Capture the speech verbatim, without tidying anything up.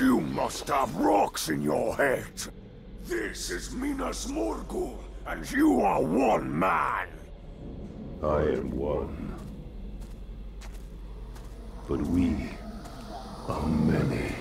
You must have rocks in your head. This is Minas Morgul, and you are one man. I am one. But we are many.